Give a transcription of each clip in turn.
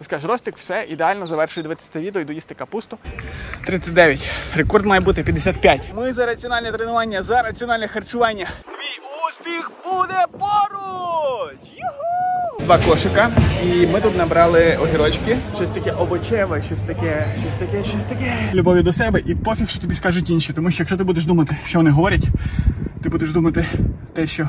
Скажеш, Ростик, все, ідеально, завершую дивитися це відео, йду їсти капусту. 39. Рекорд має бути 55. Ми за раціональне тренування, за раціональне харчування. Твій успіх буде поруч! Юху! 2 кошика. І ми тут набрали огірочки. Щось таке овочеве, щось таке. Любові до себе і пофіг, що тобі скажуть інші. Тому що якщо ти будеш думати, що вони говорять, ти будеш думати те, що...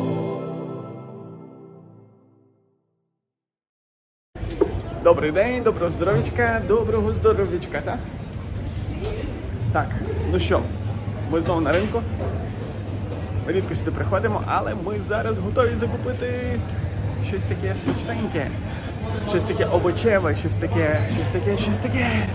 Добрий день, доброго здоров'ячка, так? Так, ну що, ми знову на ринку. Ми рідко сюди приходимо, але ми зараз готові закупити щось таке смачненьке. Щось таке овочеве, щось таке.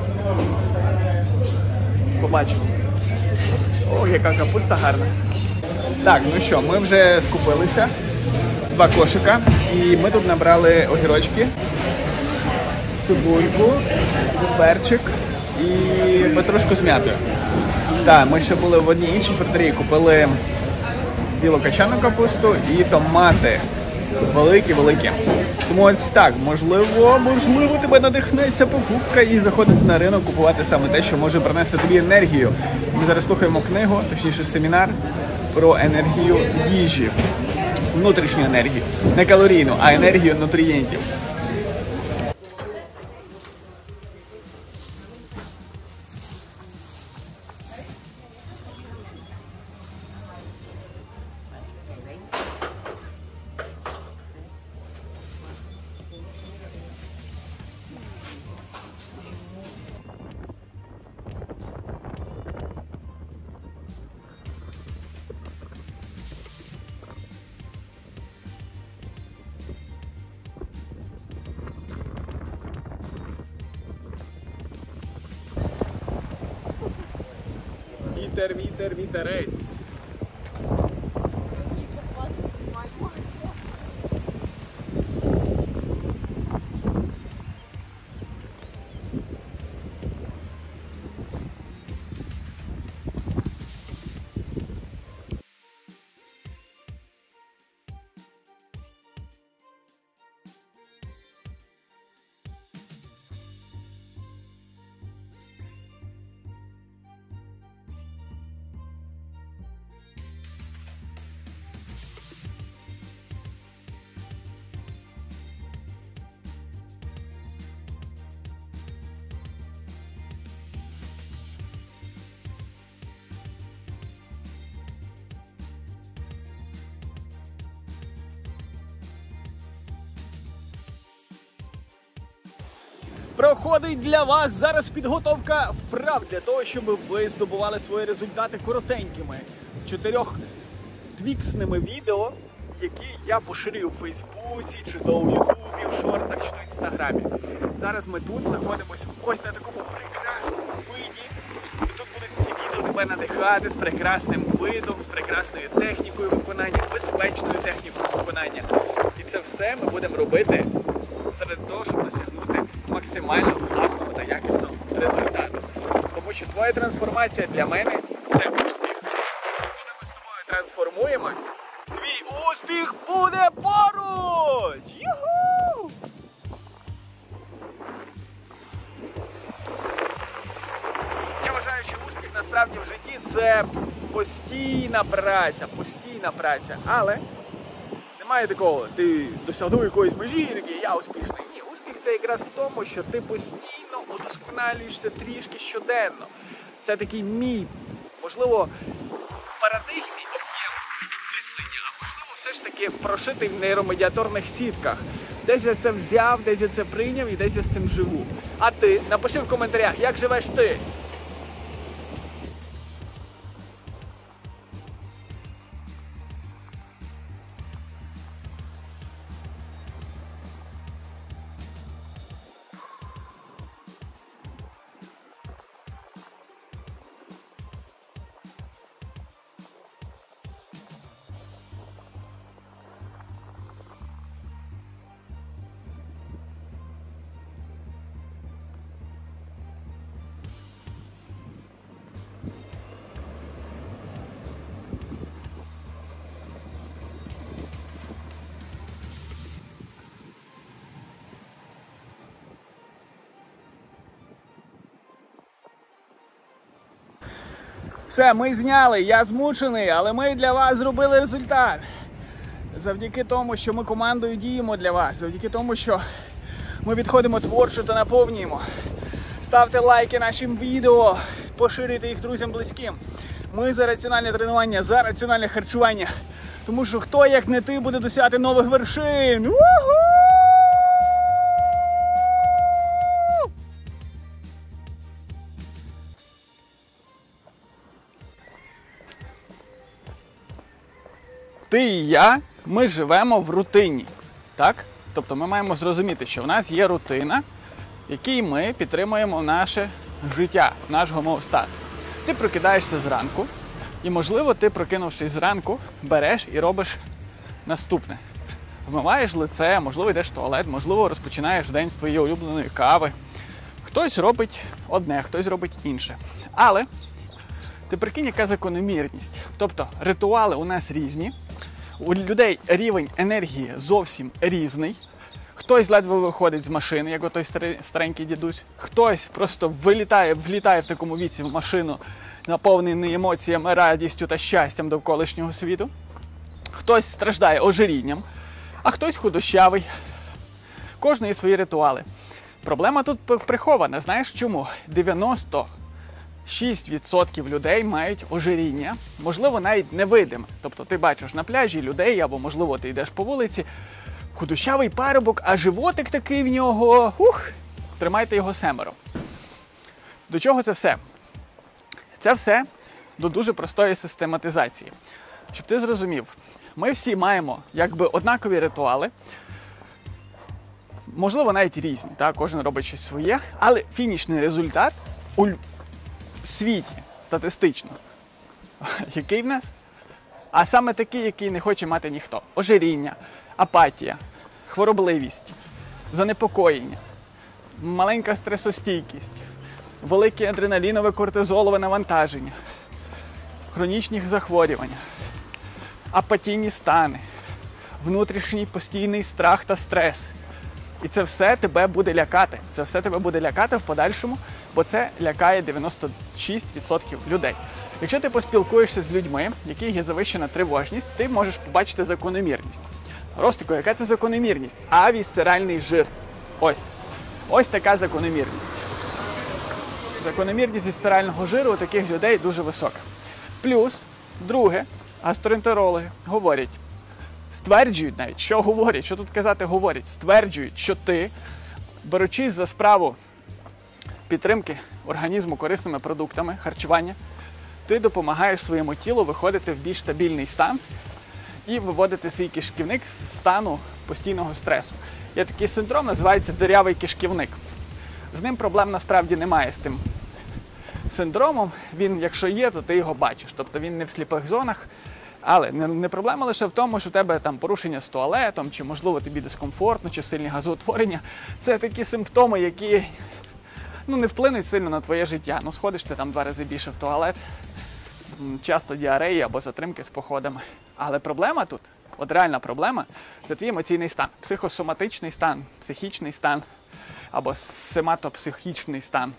Побачимо. О, яка капуста гарна. Так, ну що, ми вже скупилися. 2 кошика. І ми тут набрали огірочки, цибульку, перчик і петрушку з м'ятою. Так, ми ще були в одній іншій фермерії, купили білокачану капусту і томати. Великі. Тому ось так, можливо тебе надихнеться покупка і заходити на ринок, купувати саме те, що може принести тобі енергію. Ми зараз слухаємо книгу, точніше семінар про енергію їжі. Внутрішню енергію. Не калорійну, а енергію нутрієнтів. Вітерець. Проходить для вас зараз підготовка вправ для того, щоб ви здобували свої результати коротенькими 4-твіксними відео, які я поширюю в Фейсбуці, чи то у Ютубі, в шортах, чи то в Інстаграмі. Зараз ми тут знаходимося ось на такому прекрасному виді. І тут будуть ці відео тебе надихати з прекрасним видом, з прекрасною технікою виконання, безпечною технікою виконання. І це все ми будемо робити заради того, щоб досягнути максимально класного та якісного результату. Тому що твоя трансформація для мене – це успіх. І коли ми з тобою трансформуємось, твій успіх буде поруч! Юху! Я вважаю, що успіх насправді в житті – це постійна праця. Але немає такого, ти досягнув якоїсь межі і такий, я успішний. Ні, успіх це якраз в тому, що ти постійно удосконалюєшся трішки щоденно. Це такий мій, можливо, в парадигмі об'єм мислення, а можливо все ж таки прошитий в нейромедіаторних сітках. Десь я це взяв, десь я це прийняв і десь я з цим живу. А ти? Напиши в коментарях, як живеш ти? Все, ми зняли, я змучений, але ми для вас зробили результат. Завдяки тому, що ми командою діємо для вас, завдяки тому, що ми відходимо творчо та наповнюємо. Ставте лайки нашим відео, поширюйте їх друзям близьким. Ми за раціональне тренування, за раціональне харчування. Тому що хто, як не ти, буде досягати нових вершин. У-ху! Ти і я, ми живемо в рутині, так? Тобто ми маємо зрозуміти, що в нас є рутина, в якій ми підтримуємо наше життя, наш гомеостаз. Ти прокидаєшся зранку, і, можливо, ти, прокинувшись зранку, береш і робиш наступне. Вмиваєш лице, можливо, йдеш в туалет, можливо, розпочинаєш день з твоєї улюбленої кави. Хтось робить одне, хтось робить інше. Але ти прикинь, яка закономірність. Тобто ритуали у нас різні, у людей рівень енергії зовсім різний. Хтось ледве виходить з машини, як отой старенький дідусь. Хтось просто влітає в такому віці в машину, наповнений емоціями, радістю та щастям довколишнього світу. Хтось страждає ожирінням, а хтось худощавий. Кожної свої ритуали. Проблема тут прихована. Знаєш чому? 96% людей мають ожиріння, можливо, навіть невидиме. Тобто ти бачиш на пляжі людей, або, можливо, ти йдеш по вулиці, худощавий парубок, а животик такий в нього, тримайте його семеро. До чого це все? Це все до дуже простої систематизації. Щоб ти зрозумів, ми всі маємо якби однакові ритуали, можливо, навіть різні, так? Кожен робить щось своє, але фінішний результат у світі статистично, який в нас? А саме такий, який не хоче мати ніхто. Ожиріння, апатія, хворобливість, занепокоєння, маленька стресостійкість, велике адреналінове кортизолове навантаження, хронічні захворювання, апатійні стани, внутрішній постійний страх та стрес. І це все тебе буде лякати. Це все тебе буде лякати в подальшому, бо це лякає 96% людей. Якщо ти поспілкуєшся з людьми, в яких є завищена тривожність, ти можеш побачити закономірність. Ростико, яка це закономірність? Авісцеральний жир. Ось така закономірність. Закономірність вісцерального жиру у таких людей дуже висока. Плюс, друге, гастроентерологи говорять, стверджують навіть, що говорять, що тут казати говорять, стверджують, що ти, беручись за справу підтримки організму корисними продуктами, харчування, ти допомагаєш своєму тілу виходити в більш стабільний стан і виводити свій кишківник з стану постійного стресу. Є такий синдром, називається дирявий кишківник. З ним проблем насправді немає, з тим синдромом. Він, якщо є, то ти його бачиш. Тобто він не в сліпих зонах. Але не проблема лише в тому, що у тебе там порушення з туалетом, чи, можливо, тобі дискомфортно, чи сильні газоутворення. Це такі симптоми, які не вплинуть сильно на твоє життя. Сходиш ти там 2 рази більше в туалет, часто діареї або затримки з походами. Але проблема тут, от реальна проблема, це твій емоційний стан. Психосоматичний стан, психічний стан або сематопсихічний стан.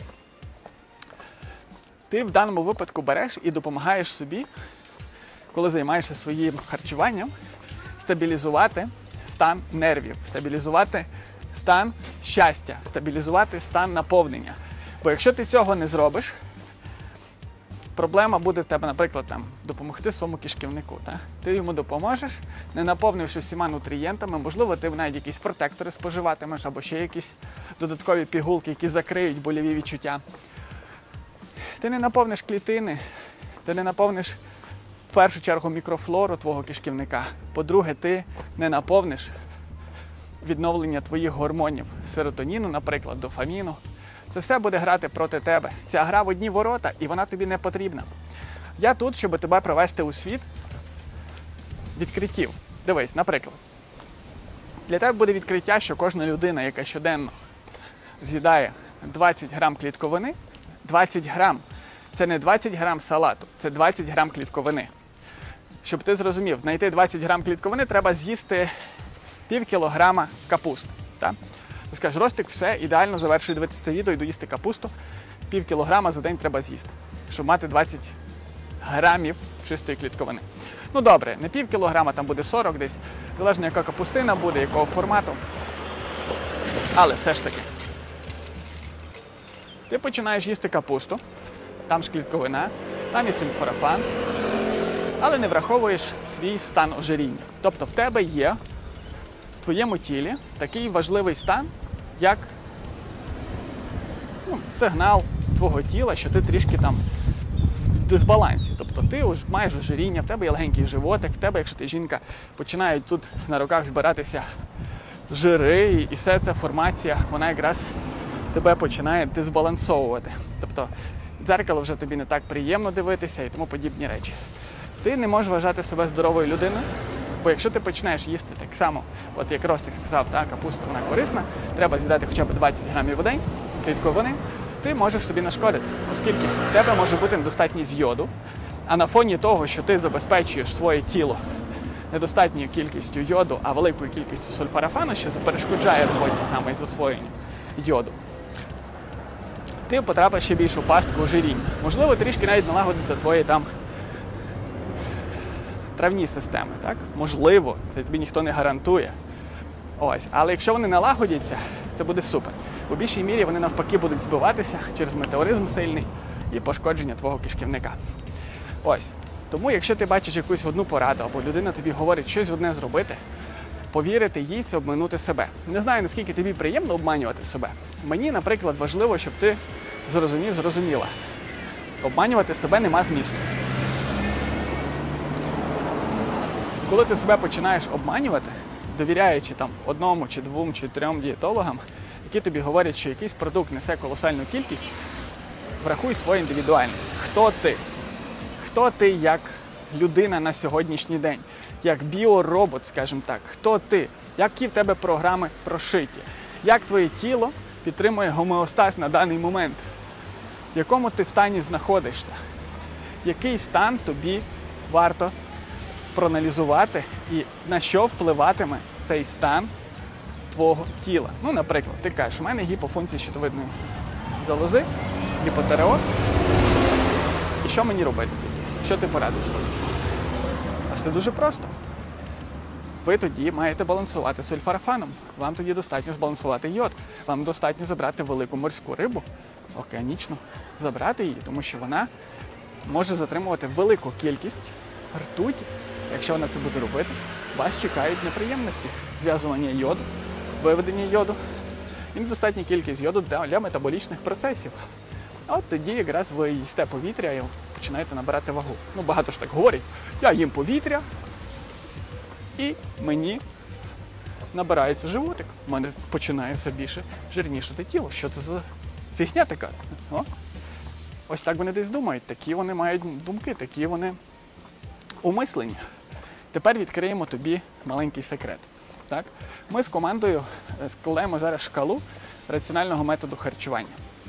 Ти в даному випадку береш і допомагаєш собі, коли займаєшся своїм харчуванням, стабілізувати стан нервів, стабілізувати стан щастя, стабілізувати стан наповнення. Бо якщо ти цього не зробиш, проблема буде в тебе, наприклад, допомогти своєму кишківнику. Ти йому допоможеш, не наповнивши всіма нутрієнтами, можливо, ти навіть якісь протектори споживатимеш, або ще якісь додаткові пігулки, які закриють больові відчуття. Ти не наповниш клітини, ти не наповниш в першу чергу мікрофлору твого кишківника. По-друге, ти не наповниш відновлення твоїх гормонів, серотоніну, наприклад, дофаміну. Це все буде грати проти тебе. Ця гра в одні ворота, і вона тобі не потрібна. Я тут, щоб тебе провести у світ відкриттів. Дивись, наприклад, для тебе буде відкриття, що кожна людина, яка щоденно з'їдає 20 грам клітковини, 20 грам – це не 20 грам салату, це 20 грам клітковини. Щоб ти зрозумів, знайти 20 грам клітковини, треба з'їсти пів кілограма капусти. Так? Ти скажеш, Ростик, все, ідеально, завершую дивитися це відео, йду їсти капусту, пів кілограма за день треба з'їсти, щоб мати 20 грамів чистої клітковини. Ну добре, не пів кілограма, там буде 40 десь, залежно яка капустина буде, якого формату. Але все ж таки. Ти починаєш їсти капусту, там ж клітковина, там є сульфорафан, але не враховуєш свій стан ожиріння. Тобто в тебе є в твоєму тілі такий важливий стан, як сигнал твого тіла, що ти трішки там в дисбалансі. Тобто ти маєш ожиріння, в тебе є легенький животик, в тебе, якщо ти жінка, починають тут на руках збиратися жири, і вся ця формація, вона якраз тебе починає дисбалансовувати. Тобто дзеркало вже тобі не так приємно дивитися і тому подібні речі. Ти не можеш вважати себе здоровою людиною, бо якщо ти починаєш їсти так само, от як Ростик сказав, так, капуста вона корисна, треба з'їдати хоча б 20 грамів в день клітковини, ти можеш собі нашкодити, оскільки в тебе може бути недостатність йоду, а на фоні того, що ти забезпечуєш своє тіло недостатньою кількістю йоду, а великою кількістю сульфорафану, що перешкоджає роботі саме із засвоєння йоду, ти потрапиш ще більшу пастку ожиріння. Можливо, трішки навіть налагодиться твої там травні системи, так? Можливо, це тобі ніхто не гарантує. Ось, але якщо вони налагодяться, це буде супер. У більшій мірі вони навпаки будуть збиватися через метеоризм сильний і пошкодження твого кишківника. Ось. Тому, якщо ти бачиш якусь одну пораду, або людина тобі говорить щось одне зробити, повірити їй – це обманути себе. Не знаю, наскільки тобі приємно обманювати себе. Мені, наприклад, важливо, щоб ти зрозуміла. Обманювати себе нема змісту. Коли ти себе починаєш обманювати, довіряючи там одному, чи двом, чи трьом дієтологам, які тобі говорять, що якийсь продукт несе колосальну кількість, врахуй свою індивідуальність. Хто ти? Хто ти як людина на сьогоднішній день? Як біоробот, скажімо так. Хто ти? Які в тебе програми прошиті? Як твоє тіло підтримує гомеостаз на даний момент? В якому ти стані знаходишся? Який стан тобі варто проаналізувати і на що впливатиме цей стан твого тіла? Ну, наприклад, ти кажеш, у мене гіпофункція щитовидної залози, гіпотиреоз. І що мені робити тоді? Що ти порадиш, Ростик? А це дуже просто. Ви тоді маєте балансувати сульфорафаном. Вам тоді достатньо збалансувати йод. Вам достатньо забрати велику морську рибу, океанічну, забрати її, тому що вона може затримувати велику кількість ртуті. Якщо вона це буде робити, вас чекають неприємності. Зв'язування йоду, виведення йоду і недостатня кількість йоду для метаболічних процесів. А от тоді якраз ви їсте повітря і починаєте набирати вагу. Ну, багато ж так говорять, я їм повітря і мені набирається животик. У мене починає все більше жирнішати тіло. Що це за фігня така? О? Ось так вони десь думають, такі вони мають думки, такі вони умислені. Тепер відкриємо тобі маленький секрет. Так? Ми з командою складаємо зараз шкалу раціонального методу харчування.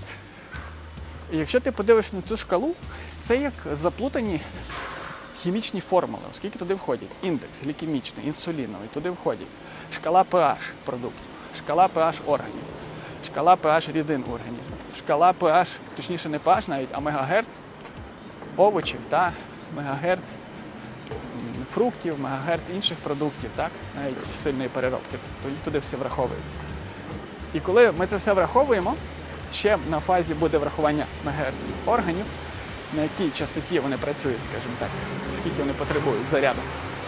І якщо ти подивишся на цю шкалу, це як заплутані хімічні формули, оскільки туди входять індекс глікемічний, інсуліновий, туди входять шкала pH продуктів, шкала pH органів, шкала pH рідин у організмі, шкала pH, точніше не pH навіть, а мегагерц овочів та мегагерц фруктів, мегагерц інших продуктів, так? Навіть сильної переробки, то їх туди все враховується. І коли ми це все враховуємо, ще на фазі буде врахування мегагерц органів, на якій частоті вони працюють, скажімо так, скільки вони потребують заряду.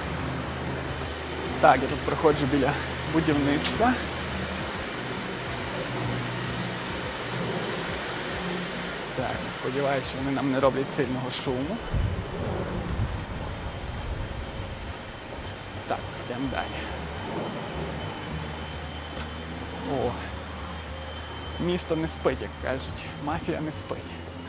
Так, я тут проходжу біля будівництва. Так, сподіваюся, що вони нам не роблять сильного шуму. Так, йдемо далі. О, місто не спить, як кажуть. Мафія не спить.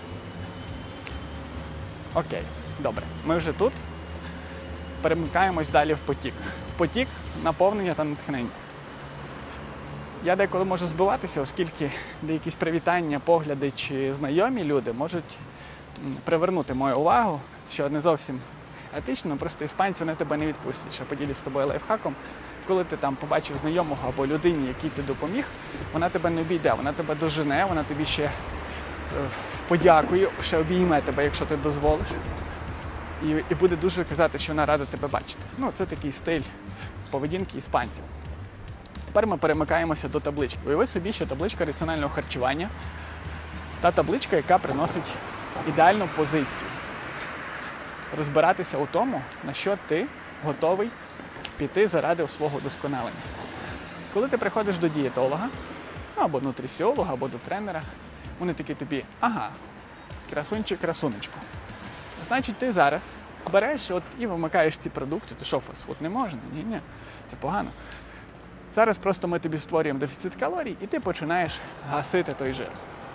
Окей, добре. Ми вже тут. Перемикаємось далі в потік. В потік наповнення та натхнення. Я деколи можу збиватися, оскільки деякі привітання, погляди чи знайомі люди можуть привернути мою увагу, що не зовсім етично, просто іспанці вони тебе не відпустять. Що поділюсь з тобою лайфхаком. Коли ти там побачив знайомого або людині, якій ти допоміг, вона тебе не обійде, вона тебе дожене, вона тобі ще подякує, ще обійме тебе, якщо ти дозволиш. і буде дуже казати, що вона рада тебе бачити. Ну, це такий стиль поведінки іспанців. Тепер ми перемикаємося до таблички. Уяви собі, що табличка раціонального харчування – та табличка, яка приносить ідеальну позицію. Розбиратися у тому, на що ти готовий піти заради свого досконалення. Коли ти приходиш до дієтолога, або нутриціолога, або до тренера, вони такі тобі: ага, красунчик, красунечку. Значить, ти зараз береш і вимикаєш ці продукти. Ти що, фастфуд не можна? Ні, це погано. Зараз просто ми тобі створюємо дефіцит калорій, і ти починаєш гасити той жир.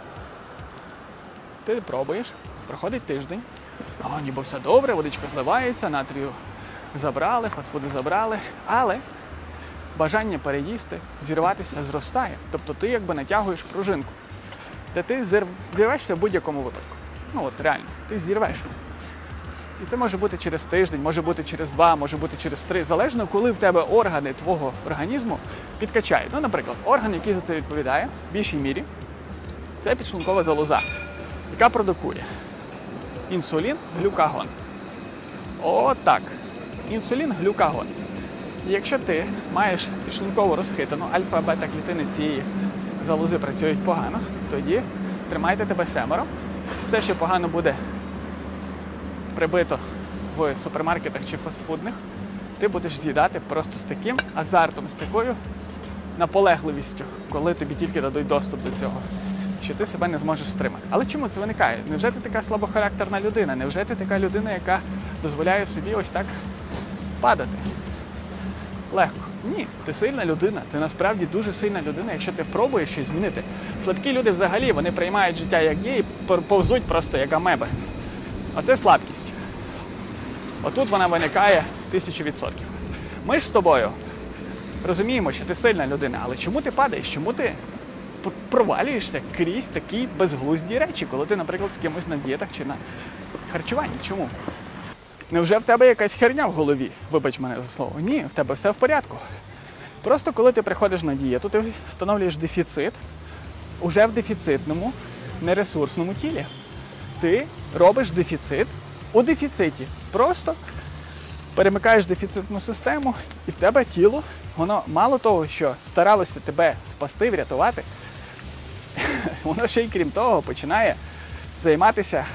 Ти пробуєш, проходить тиждень, ніби все добре, водичка зливається, натрію забрали, фастфуди забрали, але бажання переїсти, зірватися зростає. Тобто ти якби натягуєш пружинку, де ти зірвешся в будь-якому випадку. Ну от реально, ти зірвешся. І це може бути через тиждень, може бути через 2, може бути через 3, залежно, коли в тебе органи твого організму підкачають. Ну, наприклад, орган, який за це відповідає, в більшій мірі, це підшлункова залоза, яка продукує інсулін, глюкагон. Отак. Інсулін, глюкагон. І якщо ти маєш підшлунково розхитану, альфа-бета-клітини цієї залози працюють погано, тоді тримайте тебе семеро. Все, що погано буде прибито в супермаркетах чи фастфудних, ти будеш з'їдати просто з таким азартом, з такою наполегливістю, коли тобі тільки дадуть доступ до цього, що ти себе не зможеш стримати. Але чому це виникає? Невже ти така слабохарактерна людина? Невже ти така людина, яка дозволяє собі ось так падати? Легко. Ні, ти сильна людина, ти насправді дуже сильна людина, якщо ти пробуєш щось змінити. Слабкі люди взагалі, вони приймають життя як є і повзуть просто як амеби. Оце слабкість. Отут вона виникає 1000%. Ми ж з тобою розуміємо, що ти сильна людина, але чому ти падаєш? Чому ти провалюєшся крізь такі безглузді речі, коли ти, наприклад, з кимось на дієтах чи на харчуванні? Чому? Невже в тебе якась херня в голові? Вибач мене за слово. Ні, в тебе все в порядку. Просто коли ти приходиш на дієту, ти встановлюєш дефіцит уже в дефіцитному, нересурсному тілі. Ти робиш дефіцит у дефіциті. Просто перемикаєш дефіцитну систему, і в тебе тіло, воно мало того, що старалося тебе спасти, врятувати, воно ще й крім того починає займатися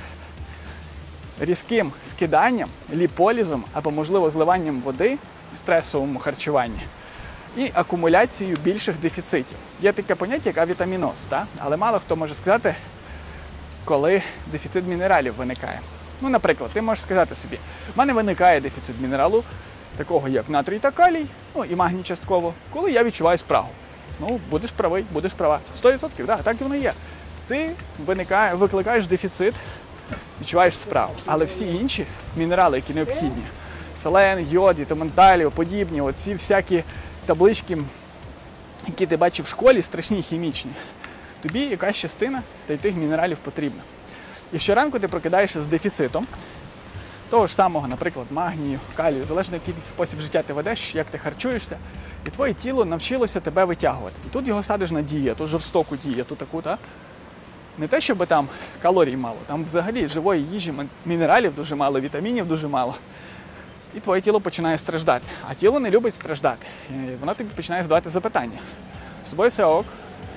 різким скиданням, ліполізом або, можливо, зливанням води в стресовому харчуванні і акумуляцією більших дефіцитів. Є таке поняття, як авітаміноз, але мало хто може сказати, коли дефіцит мінералів виникає. Ну, наприклад, ти можеш сказати собі: в мене виникає дефіцит мінералу, такого як натрій та калій, і магній частково, коли я відчуваю спрагу. Ну, будеш правий, будеш права. 100%, так і воно є. Ти викликаєш дефіцит, відчуваєш спрагу. Але всі інші мінерали, які необхідні, селен, йод, вітамін, подібні, оці всякі таблички, які ти бачив в школі, страшні, хімічні, тобі якась частина тих мінералів потрібна. І щоранку ти прокидаєшся з дефіцитом того ж самого, наприклад, магнію, калію, залежно який спосіб життя ти ведеш, як ти харчуєшся, і твоє тіло навчилося тебе витягувати. І тут його садиш на дієту, жорстоку дієту таку, не те, щоб там калорій мало, там взагалі живої їжі, мінералів дуже мало, вітамінів дуже мало. І твоє тіло починає страждати. А тіло не любить страждати. І воно тобі починає задавати запитання. З тобою все ок?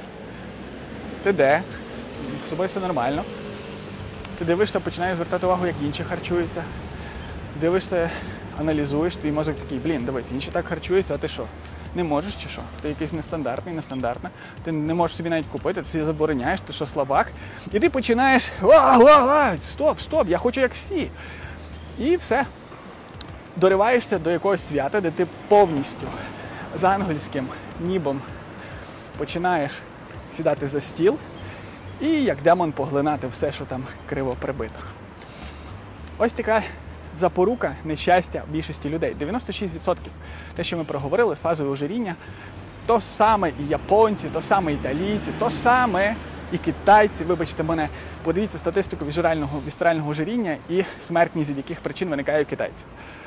Ти де? З тобою все нормально? Ти дивишся, починаєш звертати увагу, як інші харчуються. Дивишся, аналізуєш, твій мозок такий: дивись, інші так харчуються, а ти що? Не можеш чи що? Ти якийсь нестандартна. Ти не можеш собі навіть купити, ти собі забороняєш, ти що, слабак? І ти починаєш: стоп, я хочу як всі. І все. Дориваєшся до якогось свята, де ти повністю з ангельським нібом починаєш сідати за стіл і як демон поглинати все, що там криво прибито. Ось така запорука нещастя більшості людей. 96% те, що ми проговорили з фазою ожиріння, то саме і японці, то саме італійці, то саме і китайці, вибачте мене, подивіться статистику вісцерального ожиріння і смертність, від яких причин виникає у китайців.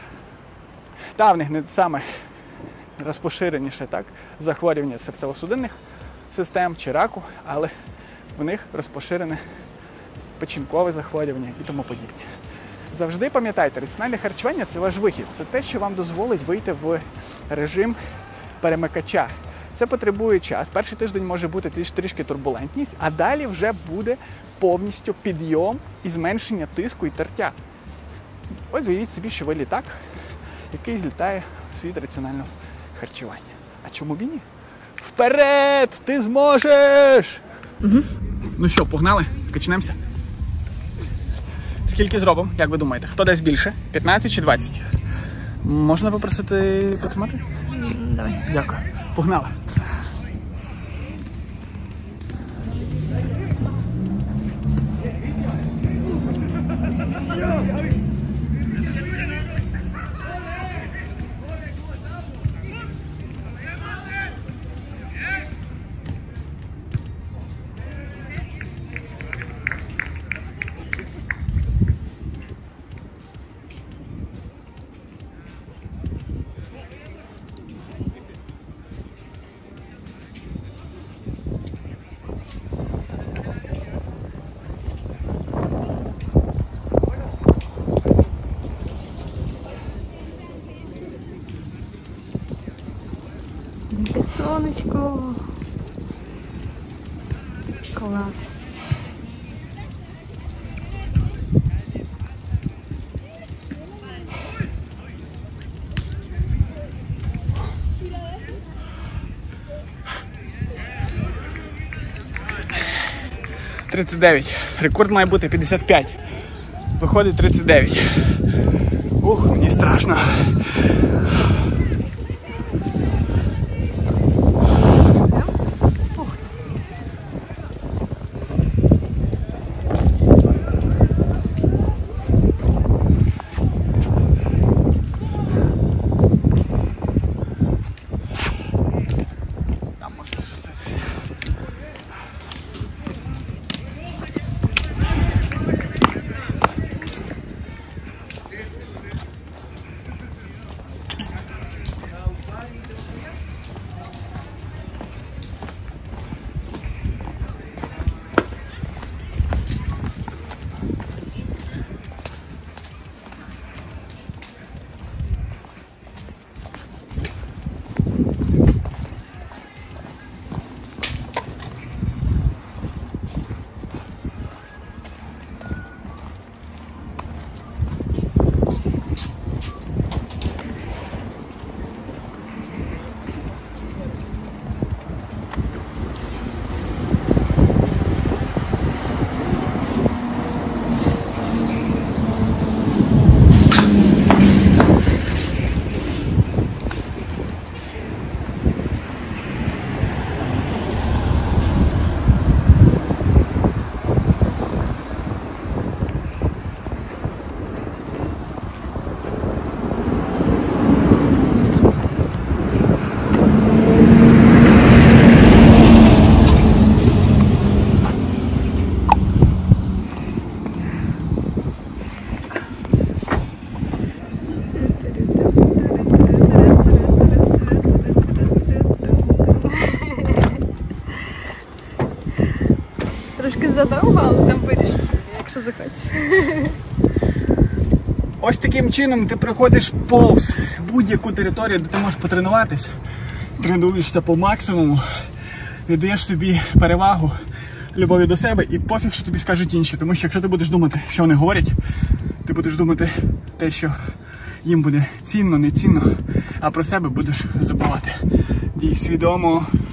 В них не саме розпоширеніше захворювання серцево-судинних систем чи раку, але в них розпоширене печінкове захворювання і тому подібне. Завжди пам'ятайте, раціональне харчування – це ваш вихід. Це те, що вам дозволить вийти в режим перемикача. Це потребує час. Перший тиждень може бути трішки турбулентність, а далі вже буде повністю підйом і зменшення тиску і тертя. Ось уявіть собі, що ви літак, який злітає в світ раціонального харчування. А чому б і ні? Вперед! Ти зможеш! Угу. Ну що, погнали? Качнемося? Скільки зробимо, як ви думаєте? Хто дасть більше? 15 чи 20? Можна попросити потримати? Давай. Дякую. Погнали. Сонечко. Клас. «39». Рекорд має бути 55. Виходить 39. Ух, мені страшно. Трошки задовго, але там вирішиш собі, якщо захочеш. Ось таким чином ти приходиш повз будь-яку територію, де ти можеш потренуватись, тренуєшся по максимуму, віддаєш собі перевагу, любові до себе і пофіг, що тобі скажуть інші. Тому що якщо ти будеш думати, що вони говорять, ти будеш думати те, що їм буде цінно, не цінно, а про себе будеш забувати. Дій свідомо,